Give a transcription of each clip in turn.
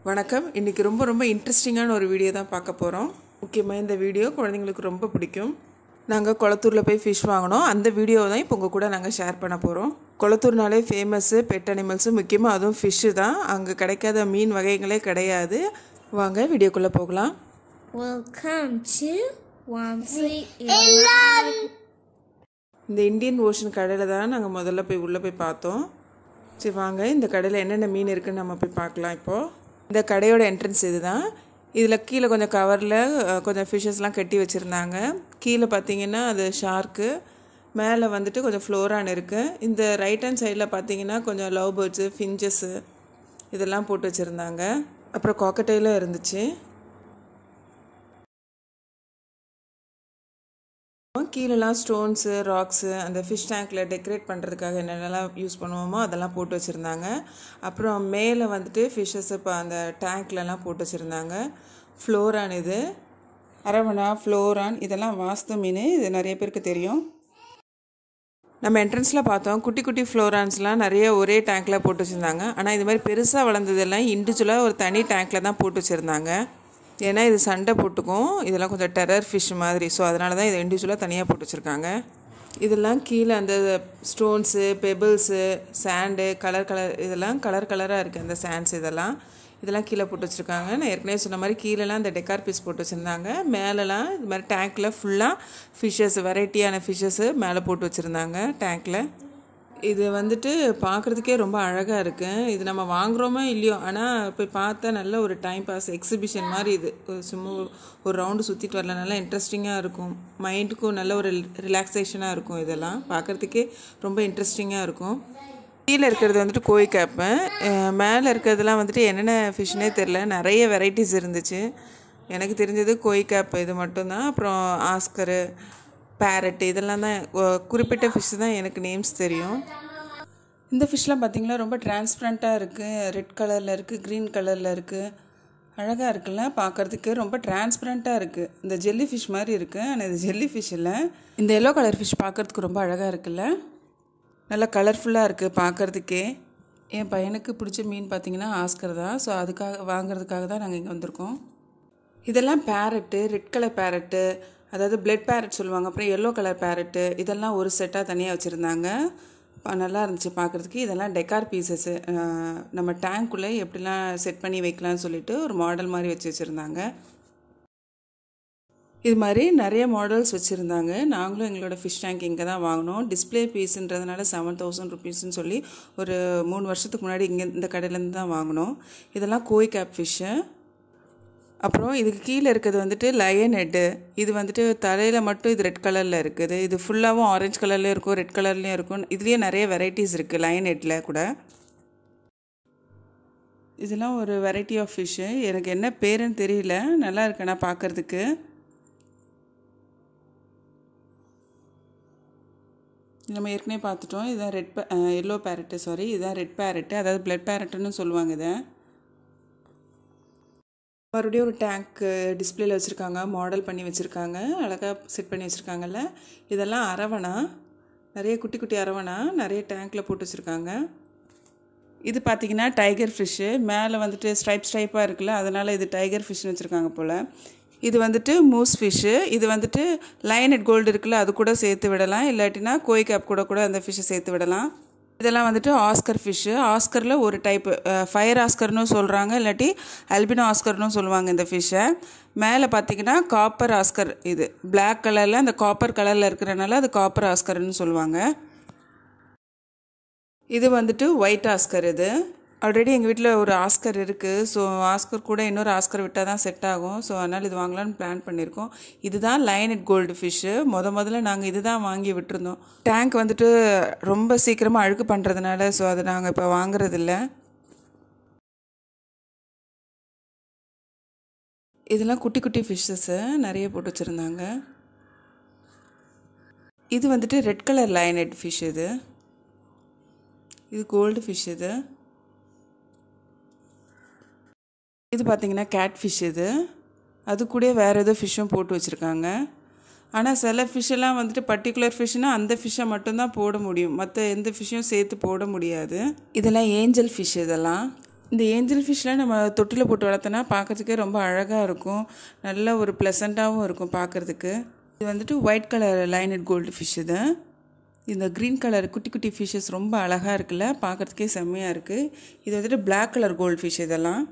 வணக்கம். இன்றைக்கி ரொம்ப இன்ட்ரெஸ்டிங்கான ஒரு வீடியோ தான் பார்க்க போகிறோம். முக்கியமாக இந்த வீடியோ குழந்தைங்களுக்கு ரொம்ப பிடிக்கும். நாங்கள் கொளத்தூரில் போய் ஃபிஷ் வாங்கினோம். அந்த வீடியோவை தான் இப்போ உங்கள் கூட நாங்கள் ஷேர் பண்ண போகிறோம். கொளத்தூர்னாலே ஃபேமஸ்ஸு பெட் அனிமல்ஸு, முக்கியமாக அதுவும் ஃபிஷ்ஷு தான். அங்கே கிடைக்காத மீன் வகைகளே கிடையாது. வாங்க வீடியோக்குள்ளே போகலாம். Welcome to Vamsi Illam. இந்த இந்தியன் ஓஷன் கடையில் தான் நாங்கள் முதல்ல போய் உள்ளே போய் பார்த்தோம். சரி வாங்க, இந்த கடையில் என்னென்ன மீன் இருக்குதுன்னு நம்ம போய் பார்க்கலாம். இப்போது இந்த கடையோட என்ட்ரன்ஸ் இது தான். இதில் கீழே கொஞ்சம் கவரில் கொஞ்சம் ஃபிஷ்ஷஸ்லாம் கட்டி வச்சுருந்தாங்க. கீழே பார்த்தீங்கன்னா அது ஷார்க்கு, மேலே வந்துட்டு கொஞ்சம் ஃப்ளோரான் இருக்குது. இந்த ரைட் ஹேண்ட் சைடில் பார்த்தீங்கன்னா கொஞ்சம் லவ் பேர்ட்ஸு, ஃபின்ச்சஸ்ஸு இதெல்லாம் போட்டு வச்சுருந்தாங்க. அப்புறம் காக்கட்டைலும் இருந்துச்சு. கீழெல்லாம் ஸ்டோன்ஸு, ராக்ஸு, அந்த ஃபிஷ் டேங்க்கில் டெக்கரேட் பண்ணுறதுக்காக என்னென்னலாம் யூஸ் பண்ணுவோமோ அதெல்லாம் போட்டு வச்சுருந்தாங்க. அப்புறம் மேலே வந்துட்டு ஃபிஷ்ஷஸ் இப்போ அந்த டேங்க்லலாம் போட்டு வச்சுருந்தாங்க. ஃப்ளோரான், இது அரவணா, ஃப்ளோரான் இதெல்லாம் வாஸ்து மீன். இது நிறைய பேருக்கு தெரியும். நம்ம என்ட்ரன்ஸில் பார்த்தோம் குட்டி குட்டி ஃப்ளோரான்ஸ்லாம் நிறைய ஒரே டேங்க்கில் போட்டு வச்சுருந்தாங்க. ஆனால் இது மாதிரி பெருசாக வளர்ந்ததெல்லாம் இண்டிவிஜுவலாக ஒரு தனி டேங்க்கில் தான் போட்டு வச்சுருந்தாங்க. ஏன்னா இது சண்டை போட்டுக்கும், இதெல்லாம் கொஞ்சம் டெரர் ஃபிஷ் மாதிரி. ஸோ அதனால தான் இதை இண்டிவிஜுவலாக தனியாக போட்டு வச்சுருக்காங்க. இதெல்லாம் கீழே அந்த ஸ்டோன்ஸு, பெபிள்ஸு, சாண்டு, இதெல்லாம் கலராக இருக்குது. அந்த சாண்ட்ஸ் இதெல்லாம் கீழே போட்டு வச்சுருக்காங்க. நான் ஏற்கனவே சொன்ன மாதிரி கீழெல்லாம் இந்த டெக்கார் பீஸ் போட்டு வச்சுருந்தாங்க. மேலெலாம் இது மாதிரி டேங்க்கில் ஃபுல்லாக ஃபிஷ்ஷஸ், வெரைட்டியான ஃபிஷ்ஷஸ்ஸு மேலே போட்டு வச்சுருந்தாங்க டேங்க்கில். இது வந்துட்டு பார்க்குறதுக்கே ரொம்ப அழகாக இருக்குது. இது நம்ம வாங்குகிறோமோ இல்லையோ, ஆனால் போய் பார்த்தா நல்ல ஒரு டைம் பாஸ் எக்ஸிபிஷன் மாதிரி. இது சும்மா ஒரு ரவுண்டு சுற்றிட்டு வரல, நல்லா இன்ட்ரெஸ்டிங்காக இருக்கும். மைண்டுக்கும் நல்ல ஒரு ரிலாக்ஸேஷனாக இருக்கும். இதெல்லாம் பார்க்குறதுக்கே ரொம்ப இன்ட்ரெஸ்டிங்காக இருக்கும். கீழே இருக்கிறது வந்துட்டு கோய் கேப்பு, மேலே இருக்கிறதுலாம் வந்துட்டு என்னென்ன ஃபிஷ்னே தெரில. நிறைய வெரைட்டிஸ் இருந்துச்சு. எனக்கு தெரிஞ்சது கோய் கேப் இது மட்டும்தான். அப்புறம் ஆஸ்கரு, பேரட்டு இதெல்லாம் தான் குறிப்பிட்ட ஃபிஷ் தான் எனக்கு நேம்ஸ் தெரியும். இந்த ஃபிஷ்லாம் பார்த்திங்களா ரொம்ப டிரான்ஸ்பரண்ட்டாக இருக்குது. ரெட் கலரில் இருக்குது, க்ரீன் கலரில் இருக்குது. அழகாக இருக்குல்ல பார்க்குறதுக்கு, ரொம்ப டிரான்ஸ்பரண்ட்டாக இருக்குது. இந்த ஜெல்லி ஃபிஷ் மாதிரி இருக்குது, ஆனால் இது ஜெல்லி ஃபிஷ் இல்லை. இந்த எல்லோ கலர் ஃபிஷ் பார்க்குறதுக்கு ரொம்ப அழகாக இருக்குல்ல, நல்லா கலர்ஃபுல்லாக இருக்குது பார்க்குறதுக்கே. என் பையனுக்கு பிடிச்ச மீன் பார்த்திங்கன்னா ஆஸ்கர் தான். ஸோ அதுக்காக வாங்குறதுக்காக தான் நாங்கள் இங்கே வந்திருக்கோம். இதெல்லாம் பேரட்டு, ரெட் கலர் பேரட்டு, அதாவது பிளட் பேரட் சொல்லுவாங்க. அப்புறம் எல்லோ கலர் பேரட்டு, இதெல்லாம் ஒரு செட்டாக தனியாக வச்சுருந்தாங்க. நல்லா இருந்துச்சு பார்க்குறதுக்கு. இதெல்லாம் டெக்கார் பீசஸ்ஸு, நம்ம டேங்க்குள்ளே எப்படிலாம் செட் பண்ணி வைக்கலாம்னு சொல்லிட்டு ஒரு மாடல் மாதிரி வச்சுருந்தாங்க. இது மாதிரி நிறைய மாடல்ஸ் வச்சுருந்தாங்க. நாங்களும் எங்களோட ஃபிஷ் டேங்க் இங்கே தான் வாங்கினோம். டிஸ்பிளே பீஸுன்றதுனால 7,000 ருபீஸ்ன்னு சொல்லி ஒரு 3 வருஷத்துக்கு முன்னாடி இங்கே இந்த கடையிலேருந்து தான் வாங்கினோம். இதெல்லாம் கோய் கேப் ஃபிஷ்ஷு. அப்புறம் இதுக்கு கீழே இருக்கிறது வந்துட்டு லயன் ஹெட்டு. இது வந்துட்டு தலையில் மட்டும் இது ரெட் கலரில் இருக்குது. இது ஃபுல்லாகவும் ஆரஞ்சு கலர்லேயும் இருக்கும், ரெட் கலர்லேயும் இருக்கும். இதுலேயே நிறைய வெரைட்டிஸ் இருக்குது லயன் ஹெட்டில் கூட. இதெல்லாம் ஒரு வெரைட்டி ஆஃப் ஃபிஷ்ஷு. எனக்கு என்ன பேருன்னு தெரியல. நல்லா இருக்குண்ணா பார்க்குறதுக்கு. நம்ம ஏற்கனவே பார்த்துட்டோம். இதுதான் எல்லோ பேரட்டு, சாரி இதுதான் ரெட் பேரட்டு, அதாவது பிளட் பேரட்டுன்னு சொல்லுவாங்க இதை. மறுபடியும் ஒரு டேங்க்கு டிஸ்பிளேல வச்சுருக்காங்க, மாடல் பண்ணி வச்சுருக்காங்க, அழகாக செட் பண்ணி வச்சுருக்காங்கல்ல. இதெல்லாம் அரவணா, நிறைய குட்டி குட்டி அரவணா நிறைய டேங்க்கில் போட்டு வச்சுருக்காங்க. இது பார்த்திங்கன்னா டைகர் ஃபிஷ்ஷு. மேலே வந்துட்டு ஸ்ட்ரைப்பாக இருக்குல்ல, அதனால் இது டைகர் ஃபிஷ்னு வச்சுருக்காங்க போல். இது வந்துட்டு மூஸ் ஃபிஷ்ஷு. இது வந்துட்டு லைன் ஹெட் கோல்டு இருக்குல்ல, அது கூட சேர்த்து விடலாம். இல்லாட்டினா கோய் கேப் கூட அந்த ஃபிஷ்ஷை சேர்த்து விடலாம். இதெல்லாம் வந்துட்டு ஆஸ்கர் ஃபிஷ்ஷு. ஆஸ்கரில் ஒரு டைப்பு ஃபயர் ஆஸ்கர்னு சொல்கிறாங்க, இல்லாட்டி அல்பினோ ஆஸ்கர்னு சொல்லுவாங்க இந்த ஃபிஷ்ஷை. மேலே பார்த்திங்கன்னா காப்பர் ஆஸ்கர். இது பிளாக் கலரில் அந்த காப்பர் கலரில் இருக்கிறனால அது காப்பர் ஆஸ்கர்னு சொல்லுவாங்க. இது வந்துட்டு ஒயிட் ஆஸ்கர். இது ஆல்ரெடி எங்கள் வீட்டில் ஒரு ஆஸ்கர் இருக்குது. ஸோ ஆஸ்கர் கூட இன்னொரு ஆஸ்கர் விட்டால் தான் செட் ஆகும். ஸோ அதனால் இது வாங்கலான்னு பிளான் பண்ணியிருக்கோம். இதுதான் லைன் ஹெட் கோல்டு ஃபிஷ்ஷு. முதல்ல நாங்கள் இது தான் வாங்கி விட்டுருந்தோம். டேங்க் வந்துட்டு ரொம்ப சீக்கிரமாக அழுக்கு பண்ணுறதுனால ஸோ அதை நாங்கள் இப்போ வாங்குறதில்ல. இதெல்லாம் குட்டி குட்டி ஃபிஷ்ஷஸ்ஸு நிறைய போட்டு வச்சுருந்தாங்க. இது வந்துட்டு red colour lionhead fish. இது கோல்டு ஃபிஷ். இது பார்த்திங்கன்னா கேட் ஃபிஷ். அது கூட வேறு ஏதோ ஃபிஷ்ஷும் போட்டு வச்சுருக்காங்க. ஆனால் சில ஃபிஷ்ஷெல்லாம் வந்துட்டு பர்டிகுலர் ஃபிஷ்னால் அந்த ஃபிஷ்ஷை மட்டும்தான் போட முடியும், மற்ற எந்த ஃபிஷ்ஷையும் சேர்த்து போட முடியாது. இதெல்லாம் ஏஞ்சல் ஃபிஷ். இதெல்லாம் இந்த ஏஞ்சல் ஃபிஷ்லாம் நம்ம தொட்டியில் போட்டு வளர்த்தோன்னா பார்க்குறதுக்கே ரொம்ப அழகாக இருக்கும், நல்ல ஒரு ப்ளசண்ட்டாகவும் இருக்கும் பார்க்குறதுக்கு. இது வந்துட்டு white colour lionhead goldfish. இது இந்த க்ரீன் கலர் குட்டி குட்டி ஃபிஷ்ஷஸ் ரொம்ப அழகாக இருக்குல்ல, பார்க்குறதுக்கே செம்மையாக இருக்குது. இது வந்துட்டு பிளாக் கலர் கோல்டு ஃபிஷ். இதெல்லாம்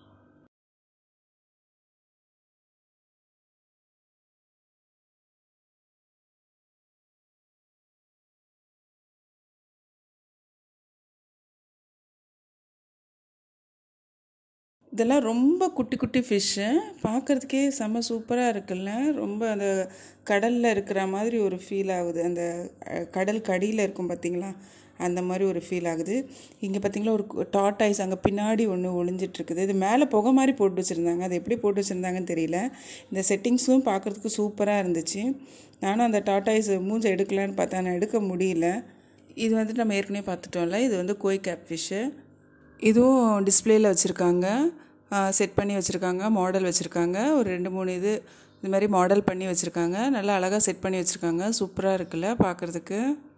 இதெல்லாம் ரொம்ப குட்டி குட்டி ஃபிஷ்ஷு, பார்க்குறதுக்கே செம்ம சூப்பராக இருக்குல்ல. ரொம்ப அந்த கடலில் இருக்கிற மாதிரி ஒரு ஃபீல் ஆகுது. அந்த கடல் கடியில் இருக்கும் பார்த்திங்களா, அந்த மாதிரி ஒரு ஃபீல் ஆகுது. இங்கே பார்த்திங்களா ஒரு டார்டாய்ஸ் அங்கே பின்னாடி ஒன்று ஒளிஞ்சிட்ருக்குது. இது மேலே புகை மாதிரி போட்டு வச்சுருந்தாங்க, அது எப்படி போட்டு வச்சுருந்தாங்கன்னு தெரியல. இந்த செட்டிங்ஸும் பார்க்குறதுக்கு சூப்பராக இருந்துச்சு. நானும் அந்த டார்டாய்ஸ் மூஞ்சை எடுக்கலான்னு பார்த்தேன், ஆனால் எடுக்க முடியல. இது வந்துட்டு நம்ம ஏற்கனவே பார்த்துட்டோம்ல, இது வந்து கோய் கேப் ஃபிஷ்ஷு. இதுவும் டிஸ்பிளேயில் வச்சுருக்காங்க, செட் பண்ணி வச்சுருக்காங்க, மாடல் வச்சுருக்காங்க. ஒரு 2-3 இது மாதிரி மாடல் பண்ணி வச்சுருக்காங்க. நல்லா அழகாக செட் பண்ணி வச்சுருக்காங்க. சூப்பராக இருக்குல்ல பார்க்குறதுக்கு.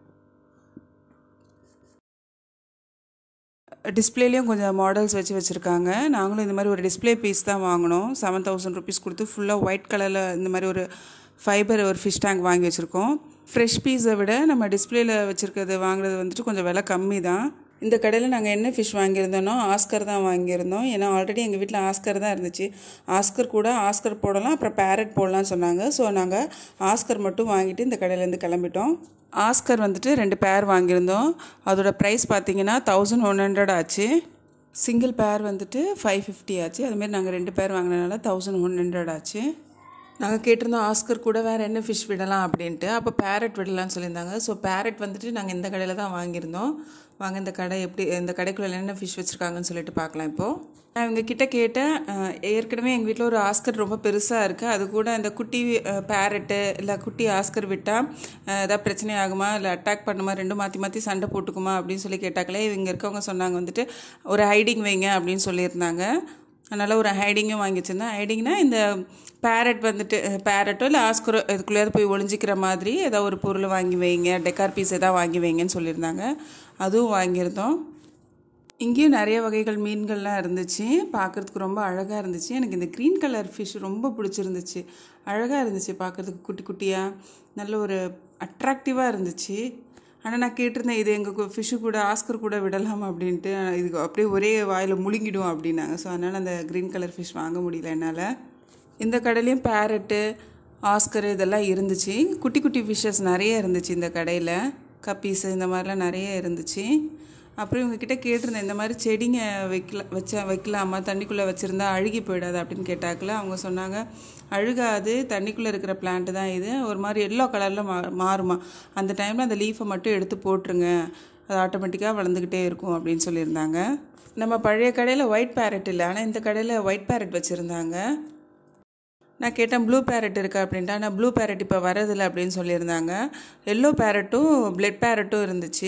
டிஸ்பிளேலேயும் கொஞ்சம் மாடல்ஸ் வச்சுருக்காங்க. நாங்களும் இந்த மாதிரி ஒரு டிஸ்பிளே பீஸ் தான் வாங்கினோம். 7000 ருபீஸ் கொடுத்து ஃபுல்லாக ஒயிட் கலரில் இந்த மாதிரி ஒரு ஃபைபர் ஒரு ஃபிஷ் டேங்க் வாங்கி வச்சுருக்கோம். ஃப்ரெஷ் பீஸை விட நம்ம டிஸ்பிளேயில் வச்சுருக்கிறது வாங்குறது வந்துட்டு கொஞ்சம் விலை கம்மி தான். இந்த கடையில் நாங்கள் என்ன ஃபிஷ் வாங்கியிருந்தோன்னா ஆஸ்கர் தான் வாங்கியிருந்தோம். ஏன்னா ஆல்ரெடி எங்கள் வீட்டில் ஆஸ்கர் தான் இருந்துச்சு. ஆஸ்கர் கூட ஆஸ்கர் போடலாம், அப்புறம் பேரட் போடலாம்னு சொன்னாங்க. ஸோ நாங்கள் ஆஸ்கர் மட்டும் வாங்கிட்டு இந்த கடையிலேருந்து கிளம்பிட்டோம். ஆஸ்கர் வந்துட்டு 2 பேர் வாங்கியிருந்தோம். அதோட ப்ரைஸ் பார்த்திங்கன்னா 1100 ஆச்சு. சிங்கிள் பேர் வந்துட்டு 550 ஆச்சு. அதுமாரி நாங்கள் 2 பேர் வாங்கினதுனால 1100 ஆச்சு. நாங்கள் கேட்டிருந்தோம் ஆஸ்கர் கூட வேறு என்ன ஃபிஷ் விடலாம் அப்படின்ட்டு. அப்போ பேரட் விடலான்னு சொல்லியிருந்தாங்க. ஸோ பேரட் வந்துட்டு நாங்கள் இந்த கடையில் தான் வாங்கியிருந்தோம். வாங்க இந்த கடை எப்படி, இந்த கடைக்குள்ளே என்ன ஃபிஷ் வச்சுருக்காங்கன்னு சொல்லிட்டு பார்க்கலாம். இப்போது நான் இவங்க கிட்டே கேட்டேன், ஏற்கனவே எங்கள் வீட்டில் ஒரு ஆஸ்கர் ரொம்ப பெருசாக இருக்குது, அது கூட இந்த குட்டி பேரட்டு இல்லை குட்டி ஆஸ்கர் விட்டால் ஏதாவது பிரச்சனை ஆகுமா, இல்லை அட்டாக் பண்ணுமா, ரெண்டும் மாற்றி மாற்றி சண்டை போட்டுக்குமா அப்படின்னு சொல்லி கேட்டாங்களே. இவங்க இருக்கவங்க சொன்னாங்க வந்துட்டு ஒரு ஹைடிங் வைங்க அப்படின்னு சொல்லியிருந்தாங்க. அதனால் ஒரு ஹைடிங்கும் வாங்கி வச்சுருந்தேன். ஹைடிங்னா இந்த பேரட் வந்துட்டு பேரட்டோ இல்லை ஆஸ்கரோ இதுக்குள்ளேயாவது போய் ஒளிஞ்சிக்கிற மாதிரி ஏதாவது ஒரு பொருள் வாங்கி வைங்க, டெக்கார் பீஸ் எதாவது வாங்கி வைங்கன்னு சொல்லியிருந்தாங்க. அதுவும் வாங்கியிருந்தோம். இங்கேயும் நிறைய வகைகள் மீன்கள்லாம் இருந்துச்சு, பார்க்குறதுக்கு ரொம்ப அழகாக இருந்துச்சு. எனக்கு இந்த க்ரீன் கலர் ஃபிஷ் ரொம்ப பிடிச்சிருந்துச்சு, அழகாக இருந்துச்சு பார்க்குறதுக்கு, குட்டி குட்டியாக நல்ல ஒரு அட்ராக்டிவாக இருந்துச்சு. ஆனால் நான் கேட்டிருந்தேன் இது எங்கள் ஃபிஷ்ஷு கூட ஆஸ்கர் கூட விடலாம் அப்படின்ட்டு. இதுக்கு அப்படியே ஒரே வாயில் முழுங்கிடும் அப்படின்னாங்க. ஸோ அதனால் அந்த க்ரீன் கலர் ஃபிஷ் வாங்க முடியல என்னால். இந்த கடையிலையும் பேரட்டு ஆஸ்கர் இதெல்லாம் இருந்துச்சு. குட்டி குட்டி ஃபிஷ்ஷஸ் நிறைய இருந்துச்சு இந்த கடையில், கப்பீஸு இந்த மாதிரிலாம் நிறைய இருந்துச்சு. அப்புறம் இவங்கக்கிட்ட கேட்டிருந்தேன் இந்த மாதிரி செடிங்க வைக்கலாமா, தண்ணிக்குள்ளே வச்சுருந்தா அழுகி போயிடாது அப்படின்னு கேட்டாக்கல. அவங்க சொன்னாங்க அழுகாது, தண்ணிக்குள்ளே இருக்கிற பிளான்ட்டு தான் இது, ஒரு மாதிரி எல்லோ கலரில் மாறுமா, அந்த டைமில் அந்த லீஃபை மட்டும் எடுத்து போட்டுருங்க, அது ஆட்டோமேட்டிக்காக வளர்ந்துக்கிட்டே இருக்கும் அப்படின்னு சொல்லியிருந்தாங்க. நம்ம பழைய கடையில் ஒயிட் பேரட் இல்லை, ஆனால் இந்த கடையில் ஒயிட் பேரட் வச்சுருந்தாங்க. நான் கேட்டேன் ப்ளூ பேரட் இருக்கா அப்படின்ட்டு. ஆனால் ப்ளூ பேரட் இப்போ வரதில்லை அப்படின்னு சொல்லியிருந்தாங்க. எல்லோ பேரட்டும் பிளட் பேரட்டும் இருந்துச்சு.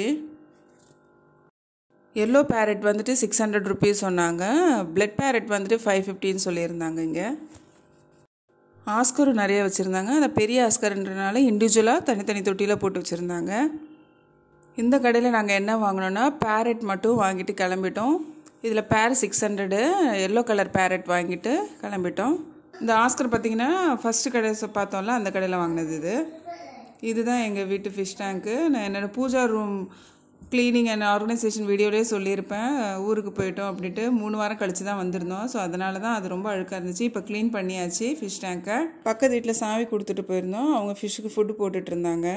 எல்லோ பேரட் வந்துட்டு 600 ருபீஸ் சொன்னாங்க, பிளட் பேரட் வந்துட்டு 550ன்னு சொல்லியிருந்தாங்க. இங்கே ஆஸ்கரும் நிறைய வச்சுருந்தாங்க. அந்த பெரிய ஆஸ்கர்ன்றனால இண்டிவிஜுவலாக தனித்தனி தொட்டியில் போட்டு வச்சுருந்தாங்க. இந்த கடையில் நாங்கள் என்ன வாங்கினோன்னா பேரட் மட்டும் வாங்கிட்டு கிளம்பிட்டோம். இதில் பேர் 600, எல்லோ கலர் பேரட் வாங்கிட்டு கிளம்பிட்டோம். இந்த ஆஸ்கர் பார்த்திங்கன்னா ஃபஸ்ட்டு கடை பார்த்தோம்ல, அந்த கடையில் வாங்கினது இதுதான் எங்கள் வீட்டு ஃபிஷ் டேங்க்கு. நான் என்னோடய puja room cleaning and organisation வீடியோலேயே சொல்லியிருப்பேன், ஊருக்கு போயிட்டோம் அப்படின்ட்டு. 3 வாரம் கழித்து தான் வந்திருந்தோம். ஸோ அதனால தான் அது ரொம்ப அழுக்காக இருந்துச்சு. இப்போ க்ளீன் பண்ணியாச்சு ஃபிஷ் டேங்கை. பக்கத்து வீட்டில் சாவி கொடுத்துட்டு போயிருந்தோம், அவங்க ஃபிஷ்ஷுக்கு ஃபுட்டு போட்டுட்டு இருந்தாங்க.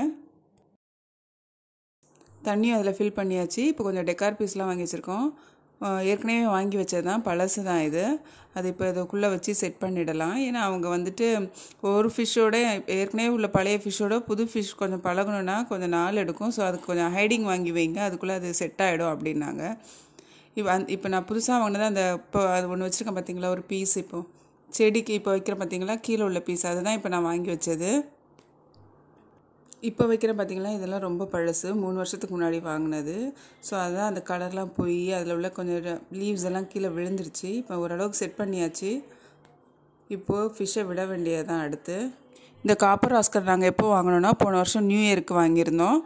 தண்ணியும் அதில் ஃபில் பண்ணியாச்சு. இப்போ கொஞ்சம் டெக்கார் பீஸ்லாம் வாங்கி வச்சுருக்கோம். ஏற்கனவே வாங்கி வச்சது தான், பழசு தான் இது. அது இப்போ இதுக்குள்ளே வச்சு செட் பண்ணிடலாம். ஏன்னா அவங்க வந்துட்டு ஒரு ஃபிஷ்ஷோட ஏற்கனவே உள்ள பழைய ஃபிஷ்ஷோட புது ஃபிஷ் கொஞ்சம் பழகணுன்னா கொஞ்சம் நாள் எடுக்கும். ஸோ அதுக்கு கொஞ்சம் ஹைடிங் வாங்கி வைங்க, அதுக்குள்ளே அது செட் ஆகிடும் அப்படின்னாங்க. இப்போ நான் புதுசாக வாங்கினது அந்த இப்போ அது ஒன்று வச்சுருக்கேன் பார்த்தீங்களா, ஒரு பீஸ் இப்போது செடிக்கு இப்போ வைக்கிறேன் பார்த்தீங்களா, கீழே உள்ள பீஸ், அதுதான் இப்போ நான் வாங்கி வச்சது. இப்போ வைக்கிறேன் பார்த்திங்களா, இதெல்லாம் ரொம்ப பழசு, 3 வருஷத்துக்கு முன்னாடி வாங்கினது. ஸோ அதுதான் அந்த கலர்லாம் போய் அதில் உள்ள கொஞ்சம் லீவ்ஸ் எல்லாம் கீழே விழுந்துருச்சு. இப்போ ஓரளவுக்கு செட் பண்ணியாச்சு. இப்போது ஃபிஷ்ஷை விட வேண்டியதான் அடுத்து. இந்த காப்பர் ஆஸ்கர் நாங்கள் எப்போ வாங்கினோன்னா போன வருஷம் நியூ இயருக்கு வாங்கியிருந்தோம்.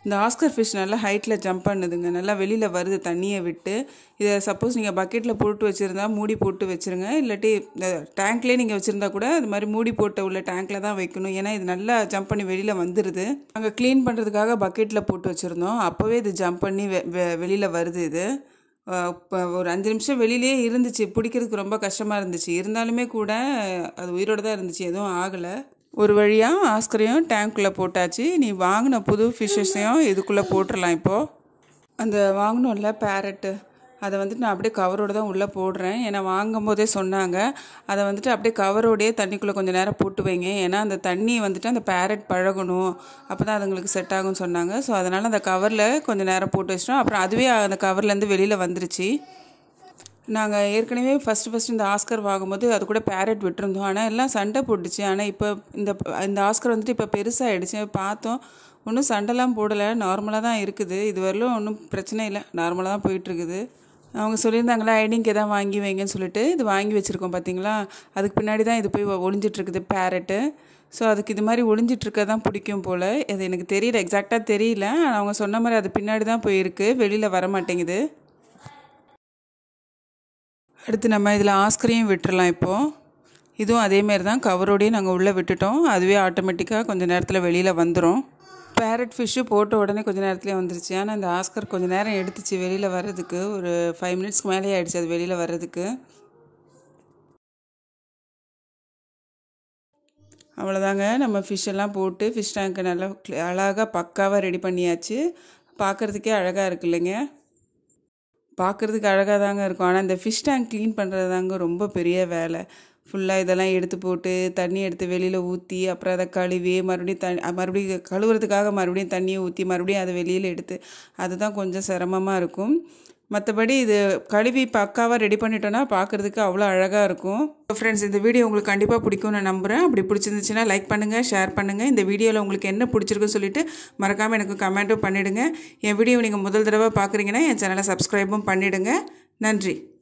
இந்த ஆஸ்கர் ஃபிஷ் நல்லா ஹைட்டில் ஜம்ப் பண்ணுதுங்க, நல்லா வெளியில் வருது தண்ணியை விட்டு. இதை சப்போஸ் நீங்கள் பக்கெட்டில் போட்டு வச்சுருந்தா மூடி போட்டு வச்சுருங்க, இல்லாட்டி இந்த டேங்க்லேயே நீங்கள் வச்சுருந்தா கூட அது மாதிரி மூடி போட்டு உள்ள டேங்க்கில் தான் வைக்கணும். ஏன்னா இது நல்லா ஜம்ப் பண்ணி வெளியில் வந்துடுது. நாங்கள் க்ளீன் பண்ணுறதுக்காக பக்கெட்டில் போட்டு வச்சுருந்தோம், அப்போவே இது ஜம்ப் பண்ணி வெளியில் வருது. இது இப்போ ஒரு 5 நிமிஷம் வெளியிலே இருந்துச்சு, பிடிக்கிறதுக்கு ரொம்ப கஷ்டமாக இருந்துச்சு. இருந்தாலுமே கூட அது உயிரோடு தான் இருந்துச்சு, எதுவும் ஆகலை. ஒரு வழியாக ஆஸ்கரையும் டேங்க்குள்ளே போட்டாச்சு. நீ வாங்கின புது ஃபிஷ்ஷஸையும் இதுக்குள்ளே போட்டுடலாம். இப்போது அந்த வாங்கினோம்ல பேரட்டு, அதை வந்துட்டு நான் அப்படியே கவரோடு தான் உள்ளே போடுறேன். ஏன்னா வாங்கும் போதே சொன்னாங்க அதை வந்துட்டு அப்படியே கவரோடையே தண்ணிக்குள்ளே கொஞ்சம் நேரம் போட்டு வைங்க, ஏன்னா அந்த தண்ணி வந்துட்டு அந்த பேரட் பழகணும், அப்போ தான் அதுங்களுக்கு செட் ஆகும்னு சொன்னாங்க. ஸோ அதனால் அந்த கவரில் கொஞ்சம் நேரம் போட்டு வச்சிட்டோம். அப்புறம் அதுவே அந்த கவர்லேருந்து வெளியில் வந்துருச்சு. நாங்கள் ஏற்கனவே ஃபஸ்ட்டு இந்த ஆஸ்கர் வாங்கும்போது அது கூட பேரட் விட்டுருந்தோம், ஆனால் எல்லாம் சண்டை போட்டுச்சு. ஆனால் இப்போ இந்த ஆஸ்கர் வந்துட்டு இப்போ பெருசாகிடுச்சு. பார்த்தோம், ஒன்றும் சண்டைலாம் போடலை, நார்மலாக தான் இருக்குது. இது வரலும் ஒன்றும் பிரச்சனை இல்லை, நார்மலாக தான் போயிட்டுருக்குது. அவங்க சொல்லியிருந்தாங்களா ஐடிங்க்கு எதாவது வாங்கி வைங்கன்னு சொல்லிட்டு இது வாங்கி வச்சுருக்கோம். பார்த்தீங்களா, அதுக்கு பின்னாடி தான் இது போய் ஒளிஞ்சிட்ருக்குது பேரட்டு. ஸோ அதுக்கு இது மாதிரி ஒளிஞ்சிட்ருக்க தான் பிடிக்கும் போல். அது எனக்கு தெரியல, எக்ஸாக்டாக தெரியல. ஆனால் அவங்க சொன்ன மாதிரி அது பின்னாடி தான் போயிருக்கு, வெளியில் வர மாட்டேங்குது. அடுத்து நம்ம இதில் ஆஸ்கரையும் விட்டுறலாம். இப்போது இதுவும் அதேமாரி தான், கவரோடையே நாங்கள் உள்ளே விட்டுட்டோம், அதுவே ஆட்டோமேட்டிக்காக கொஞ்சம் நேரத்தில் வெளியில் வந்துடும். பேரட் ஃபிஷ்ஷு போட்ட உடனே கொஞ்சம் நேரத்துலேயே வந்துருச்சு. ஆனால் இந்த ஆஸ்கர் கொஞ்சம் நேரம் எடுத்துச்சு வெளியில் வர்றதுக்கு, ஒரு 5 மினிட்ஸ்க்கு மேலேயே ஆகிடுச்சு அது வெளியில் வர்றதுக்கு. அவ்வளோதாங்க, நம்ம ஃபிஷ்ஷெல்லாம் போட்டு ஃபிஷ் டேங்க்கை நல்லா அழகாக பக்காவாக ரெடி பண்ணியாச்சு. பார்க்குறதுக்கே அழகாக இருக்கு இல்லைங்க, பார்க்குறதுக்கு அழகாக தாங்க இருக்கும். ஆனால் இந்த ஃபிஷ் டேங்க் க்ளீன் பண்ணுறது தாங்க ரொம்ப பெரிய வேலை. ஃபுல்லாக இதெல்லாம் எடுத்து போட்டு தண்ணி எடுத்து வெளியில் ஊற்றி அப்புறம் அதை கழுவி மறுபடியும் கழுவுறதுக்காக மறுபடியும் தண்ணியை ஊற்றி மறுபடியும் அதை வெளியில் எடுத்து, அதுதான் கொஞ்சம் சிரமமாக இருக்கும். மற்றபடி இது கழுவி பக்காவாக ரெடி பண்ணிட்டோன்னா பார்க்குறதுக்கு அவ்வளோ அழகாக இருக்கும். ஃப்ரெண்ட்ஸ், இந்த வீடியோ உங்களுக்கு கண்டிப்பாக பிடிக்கும்னு நான் நம்புகிறேன். அப்படி பிடிச்சிருந்துச்சுன்னா லைக் பண்ணுங்கள், ஷேர் பண்ணுங்கள். இந்த வீடியோவில் உங்களுக்கு என்ன பிடிச்சிருக்குன்னு சொல்லிட்டு மறக்காமல் எனக்கு கமெண்ட்டும் பண்ணிவிடுங்க. என் வீடியோ நீங்கள் முதல் தடவை பார்க்குறீங்கன்னா என் சேனலை சப்ஸ்கிரைபும் பண்ணிவிடுங்க. நன்றி.